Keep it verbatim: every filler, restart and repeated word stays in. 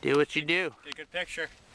Do what you do. Get a good picture.